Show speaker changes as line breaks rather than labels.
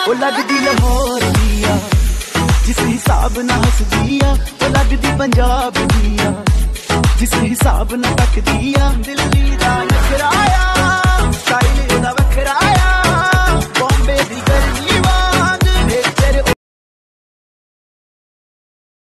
ਉਹ ਲੱਗਦੀ ਲਾਹੌਰ ਦੀ ਆ ਜਿਸ ਹਿਸਾਬ ਨਾਲ ਹੱਸਦੀ ਆ, ਉਹ ਲੱਗਦੀ ਪੰਜਾਬ ਦੀ ਆ ਜਿਸ ਹਿਸਾਬ ਨਾਲ ਤੱਕਦੀ ਆ।